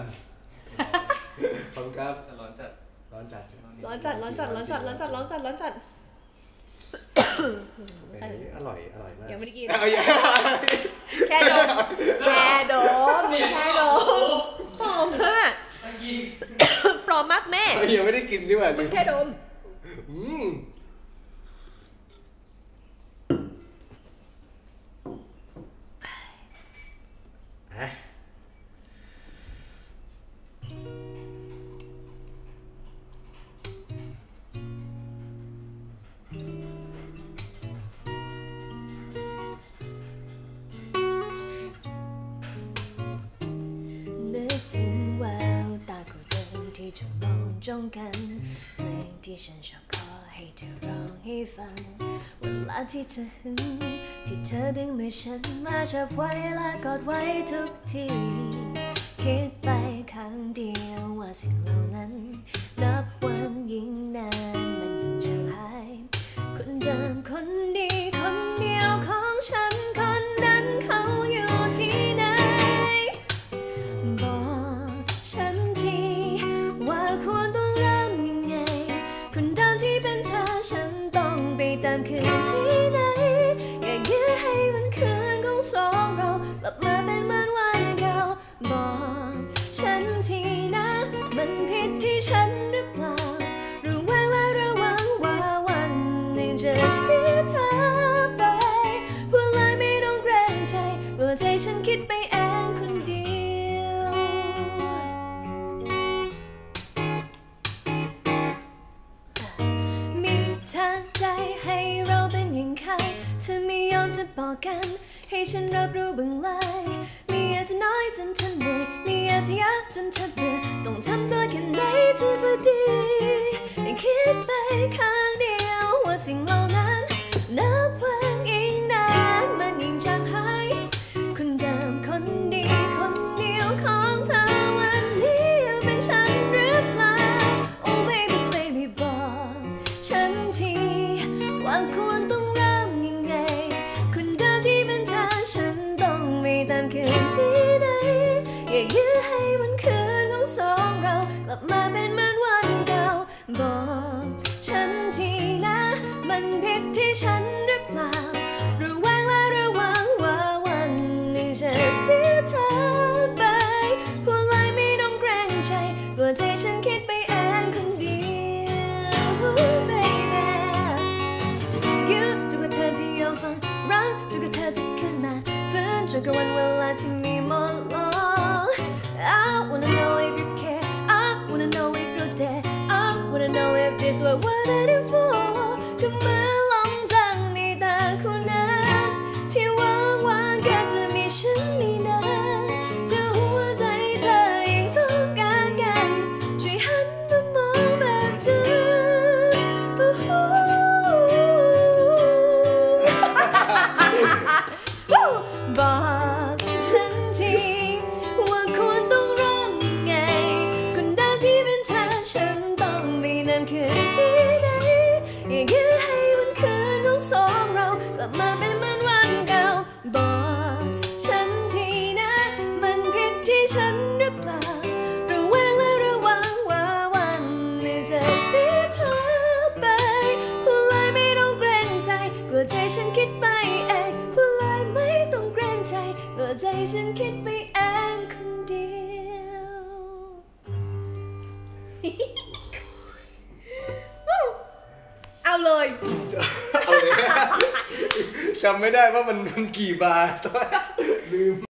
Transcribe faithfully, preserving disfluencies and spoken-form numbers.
นขอบคุณครับร้อนจัดร้อนจัดร้อนจัดร้อนจัดร้อนจัดร้อนจัดร้อนจัดร้อนจัดอร่อยอร่อยมากยังไม่ได้กินแค่ดมแค่ดมแค่ดมปลอมมากปลอมมากแม่ยังไม่ได้กินดีกว่ามึงแค่ดมอืมจะมองจ้องกันเพลงที่ฉันชอบขอให้เธอร้องให้ฟังเวลาที่เธอหึงที่เธอดึงมือฉันมาจับไว้และกอดไว้ทุกทีคิดไปครั้งเดียวว่าสิ่งเหล่านั้นนับวันยิ่งนานมันยิ่งจางหายคนเดิมคนดีคนเดียวของฉันคนนั้นเขาอยู่ที่ไหนบอกฉันทีว่าควรต้องเริ่มยังไงคนเดิมที่เป็นเธอฉันต้องไปตามคืนที่ไหนอยากยื้อให้มันคืนของสองเรากลับมาเป็นเหมือนวันเก่าบอกฉันทีนะมันผิดที่ฉันหรือเปล่าระแวงและระวังว่าวันหนึ่งจะเสียเธอไปพูดเลยไม่ต้องเกรงใจว่าใจฉันคิดไปเองคนเดียวมีทางใดให้เราเป็นอย่างเขาเธอไม่ยอมจะบอกกันให้ฉันรับรู้บ้างเลยมีอาจจะน้อยจนเธอเหนื่อยมีอาจจะยากจนเธอเบื่อต้องทำตัวแค่ไหนที่พอดีคิดไปข้างเดียวว่าสิ่งเหล่านั้นนับวันอีกนานมันยิ่งจางหายคนเดิมคนดีคนเดียวของเธอวันนี้เป็นฉันหรือเปล่า Oh baby baby บอกฉันทีว่าควรต้องเริ่มยังไงคนเดิมที่เป็นเธอฉันต้องไม่ตามคืนที่ไหนอยากยื้อให้มันคืนของสองเรากลับมาเป็นเหมือนวันเก่าบอกฉันทีนะมันผิดที่ฉันหรือเปล่าระแวงและระวังว่าวันหนึ่งจะเสียเธอไปพูดเลยไม่ต้องเกรงใจตัวใจฉันคิดไปเองคนเดียว baby ยื้อจนกว่าเธอจะยอมฟังรักจนกว่าเธอจะขึ้นมาฟื้นจนกว่าวันเวลาที่มีหมดลง I wanna know if you care I wanna know if you're there I wanna know if this what we're waiting for ก็เหมือนลมจังในตาคู่นั้นที่ว่างว่างแค่จะมีฉันไม่นานเธอหัวใจเธอยังต้องการกันช่วยหันมามองแบบเธอบอกฉันทีว่าควรต้องร้องยังไงคนเดิมที่เป็นเธอฉันต้องไม่นานคืนที่ไหนอยากยื้อให้วันคืนของสองเรากลับมาเป็นเหมือนวันเก่าบอกฉันทีนะมันผิดที่ฉันหรือเปล่าระแวงและระวังว่าวันหนึ่งจะเสียเธอไปพูดเลยไม่ต้องเกรงใจกลัวใจฉันคิดไปเองพูดเลยไม่ต้องเกรงใจกลัวใจฉันคิดไปเองคนเดียวเอาเลยเอาเลยจำไม่ได้ว่ามันมันกี่บาทลืม